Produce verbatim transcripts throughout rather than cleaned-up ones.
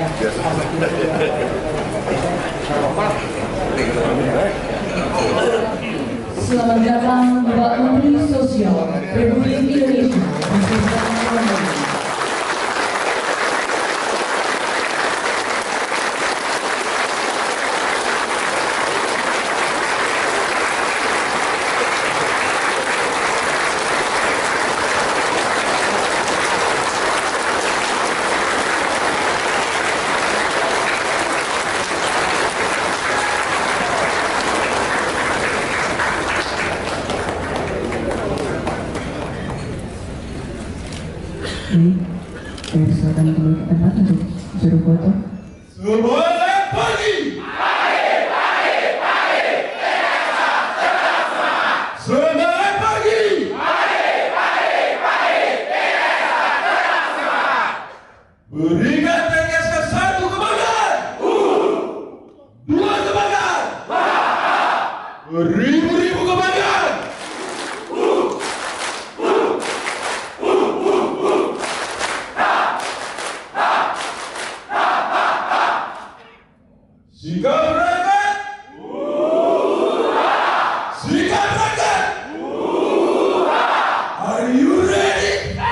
Selamat datang Bapak Menteri Sosial Republik Indonesia. Dari selatan dulu ke tempat untuk suruh foto. Selamat pagi. Pagi, pagi, pagi. Tetap semangat. Selamat pagi. Pagi, pagi, pagi. Tetap semangat. Berikan T K S K satu kebanggaan. Uh. Dua kebanggaan. Wah. Beribu-ribu kebanggaan. Sikap berangkat. Sikap berangkat. Are you ready?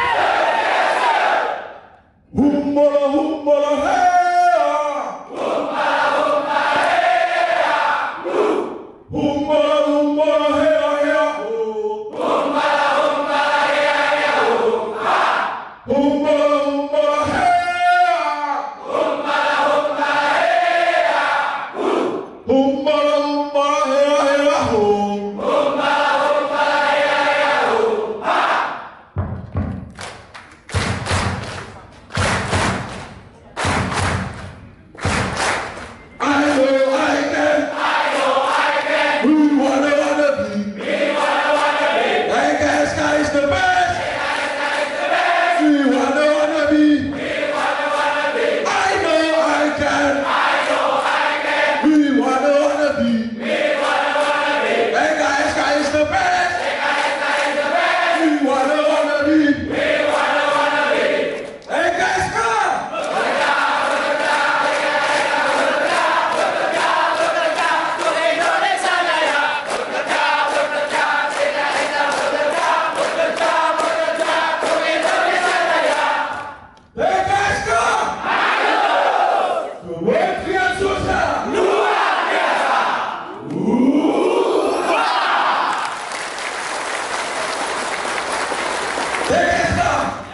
Humbala humbala hea. Humbala, humbala, hea. Humbala humbala hea hea ho. Humbala, humbala, hea, hea, humba. Humbala humbala hea. Humbala, humbala, hea. Humbala humbala hea hea ho. Humbala, humbala, hea, hea, humba. I know I can. I know I can. We wanna wanna be. We wanna, wanna be. T K S K is the best. T K S K is the best. We wanna wanna be. We wanna, wanna be. I know I can. I know I can. We wanna wanna be. We wanna, wanna be. T K S K is the best. T K S K is the best. We wanna wanna be. We wanna, wanna be. T K S K. Untuk Indonesia Jaya. Bekerja, bekerja, tidak bisa bekerja. Bekerja, bekerja, untuk Indonesia Jaya. T K S K. Kementerian Sosial. Luar biasa. T K S K.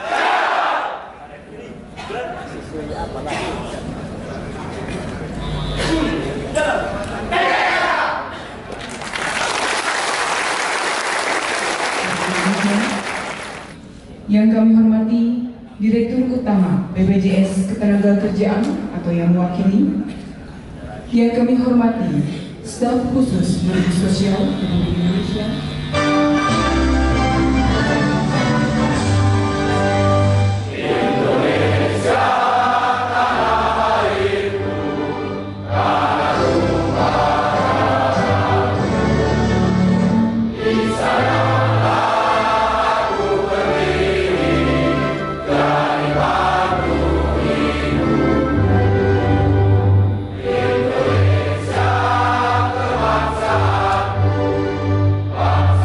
Yang kami hormati Direktur Utama B P J S Ketenagakerjaan atau yang mewakili. Yang kami hormati Staf Khusus Menteri Sosial Republik Indonesia. Bangsa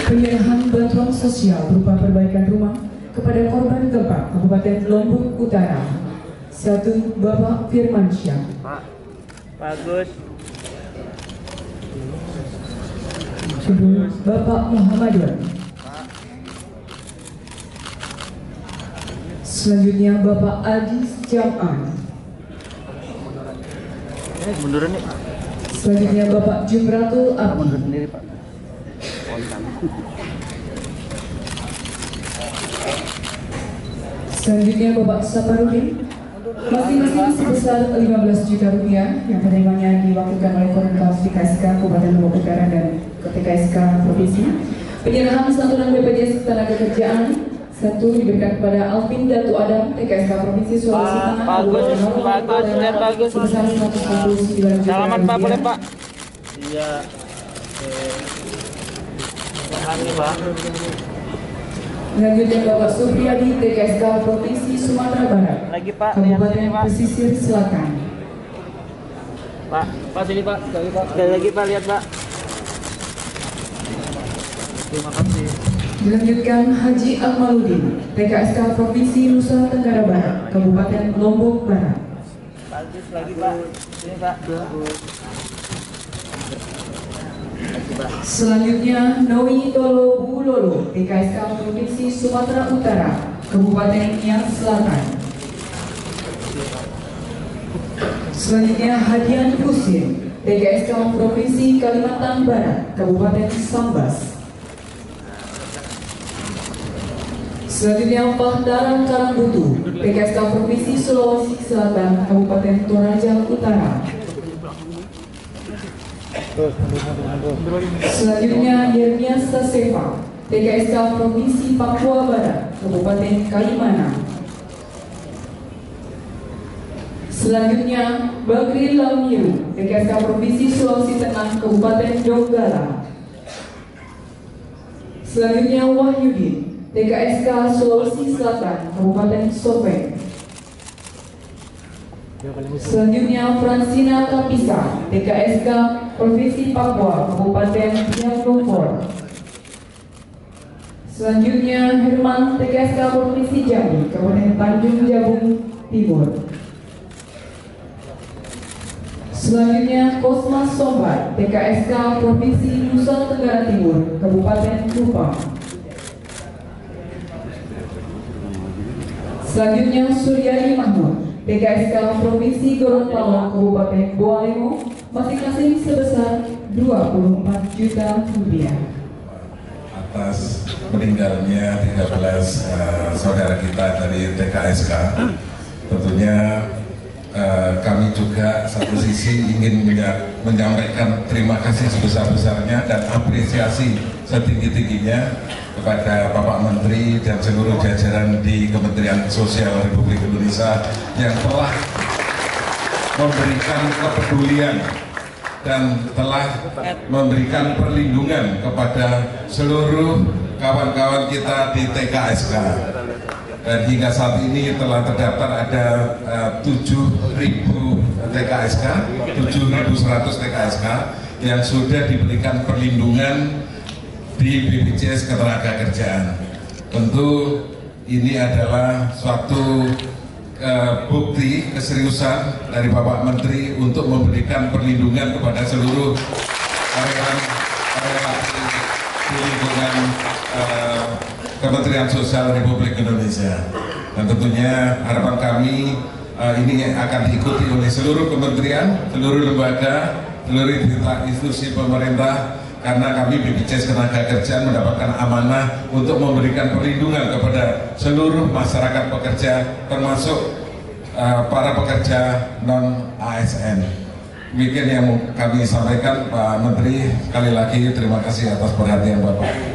Penyerahan bantuan sosial berupa perbaikan rumah kepada korban gempa Kabupaten Lombok Utara. Satu, Bapak Firmansyah. Pak, bagus. Kedua, Bapak Muhammadun. Selanjutnya Bapak Adis Jam'an. Eh, munduran nih. Selanjutnya Bapak Jumratul Mundur Abdi. sendiri, Pak. Selanjutnya Bapak Saparudin. Masing-masing sebesar lima belas juta rupiah yang penerimanya diwakilkan oleh Korinkas T K S K Kabupaten Lombok Utara dan T K S K Provinsi. Penyerahan santunan B P J S Ketenagakerjaan satu diberikan kepada Alvin Datu Adam T K S K Provinsi Sulawesi Pak, Tengah. bagus, Kabupaten Lombok bagus, Utara, lihat bagus. sebesar seratus enam puluh sembilan juta Salaman, Pak, rupiah. boleh, Pak? Iya. Tahan nih, Pak. Selanjutnya Bapak Supriyadi T K S K Provinsi Sumatera Barat. Lagi, Pak. Lihat sini, Kabupaten Pak. Pesisir Selatan. Pak, Pak sini, Pak. Sekali, Pak. Sekali lagi, Pak, lihat, Pak. Terima kasih. Dilanjutkan Haji Akmaludin, T K S K Provinsi Nusa Tenggara Barat, Kabupaten Lombok Barat. Bagus lagi, Pak. Sini, Pak. Bagus. Selanjutnya Noi Tolo Bulolo, T K S K Provinsi Sumatera Utara, Kabupaten Nias Selatan. Selanjutnya Hadian Husin, T K S K Provinsi Kalimantan Barat, Kabupaten Sambas. Selanjutnya Pahtaran Karangbutu, T K S K Provinsi Sulawesi Selatan, Kabupaten Toraja Utara. Selanjutnya Yernia Sasefa, T K S K Provinsi Papua Barat, Kabupaten Kalimana. Selanjutnya Bagri Lamiru, T K S K Provinsi Sulawesi Tengah, Kabupaten Donggala. Selanjutnya Wahyudin, T K S K Sulawesi Selatan, Kabupaten Sopeng. Selanjutnya Fransina Kapisa, T K S K Provinsi Papua, Kabupaten Biaknumfor. Selanjutnya Herman, T K S K Provinsi Jambi, Kabupaten Tanjung Jabung Timur. Selanjutnya Kosmas Sombat, T K S K Provinsi Nusa Tenggara Timur, Kabupaten Kupang. Selanjutnya Suryani Mahmud, T K S K Provinsi Gorontalo, Kabupaten Boalemo, masing-masing sebesar dua puluh empat juta rupiah. Atas meninggalnya tiga belas uh, saudara kita dari T K S K, tentunya uh, kami juga satu sisi ingin menyampaikan terima kasih sebesar-besarnya dan apresiasi setinggi-tingginya kepada Bapak Menteri dan seluruh jajaran di Kementerian Sosial Republik Indonesia yang telah memberikan kepedulian dan telah memberikan perlindungan kepada seluruh kawan-kawan kita di T K S K. Dan hingga saat ini telah terdaftar ada uh, tujuh ribu T K S K, tujuh ribu seratus T K S K yang sudah diberikan perlindungan di B P J S Ketenagakerjaan. Tentu ini adalah suatu uh, bukti keseriusan dari Bapak Menteri untuk memberikan perlindungan kepada seluruh karyawan di lingkungan uh, Kementerian Sosial Republik Indonesia. Dan tentunya harapan kami uh, ini akan diikuti oleh seluruh kementerian, seluruh lembaga, seluruh institusi pemerintah, karena kami B P J S Ketenagakerjaan mendapatkan amanah untuk memberikan perlindungan kepada seluruh masyarakat pekerja, termasuk uh, para pekerja non A S N. Demikian yang kami sampaikan, Pak Menteri. Sekali lagi terima kasih atas perhatian Bapak.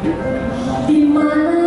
di mana